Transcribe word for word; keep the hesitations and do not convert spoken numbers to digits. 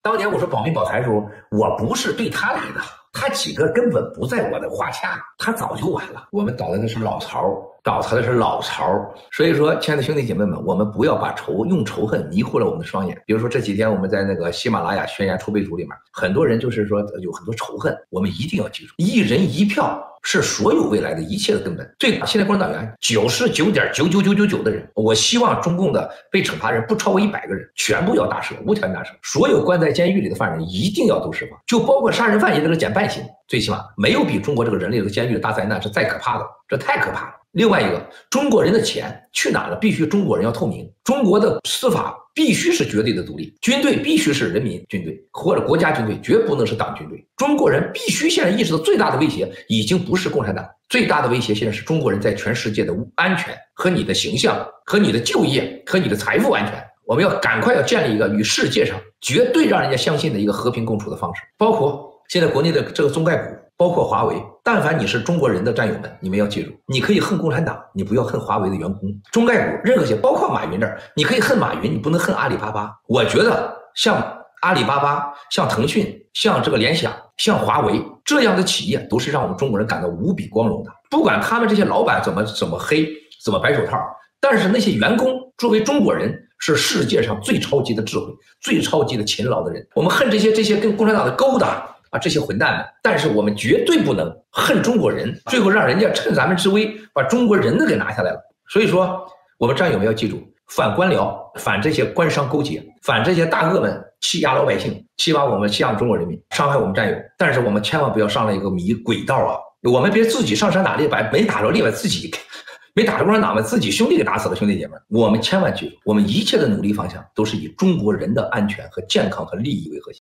当年我说保民保财的时候，我不是对他来的，他几个根本不在我的话下，他早就完了。我们倒的是老巢，倒他的是老巢。所以说，亲爱的兄弟姐妹们，我们不要把仇用仇恨迷惑了我们的双眼。比如说这几天我们在那个喜马拉雅宣言筹备组里面，很多人就是说有很多仇恨，我们一定要记住，一人一票是所有未来的一切的根本。对，现在共产党员九十九点九九九九九的人，我希望中共的被惩罚人不超过一百个人，全部要大赦，无条件大赦。所有关在监狱里的犯人一定要都释放，就包括杀人犯也得减半刑。最起码没有比中国这个人类这个监狱的大灾难是再可怕的，这太可怕了。另外一个，中国人的钱去哪了？必须中国人要透明。中国的司法必须是绝对的独立，军队必须是人民军队或者国家军队，绝不能是党军队。中国人必须现在意识到最大的威胁已经不是共产党，最大的威胁现在是中国人在全世界的安全和你的形象和你的就业和你的财富安全。我们要赶快要建立一个与世界上绝对让人家相信的一个和平共处的方式，包括现在国内的这个中概股，包括华为，但凡你是中国人的战友们，你们要记住，你可以恨共产党，你不要恨华为的员工。中概股任何些，包括马云这儿，你可以恨马云，你不能恨阿里巴巴。我觉得像阿里巴巴、像腾讯、像这个联想、像华为这样的企业，都是让我们中国人感到无比光荣的。不管他们这些老板怎么怎么黑，怎么白手套，但是那些员工作为中国人，是世界上最超级的智慧、最超级的勤劳的人。我们恨这些这些跟共产党的勾搭啊，这些混蛋们，但是我们绝对不能恨中国人，最后让人家趁咱们之危把中国人都给拿下来了。所以说，我们战友们要记住，反官僚，反这些官商勾结，反这些大鳄们欺压老百姓，欺压我们，欺压中国人民，伤害我们战友。但是我们千万不要上了一个迷轨道啊！我们别自己上山打猎，把没打着猎把自己没打着共产党把自己兄弟给打死了。兄弟姐妹，我们千万记住，我们一切的努力方向都是以中国人的安全和健康和利益为核心。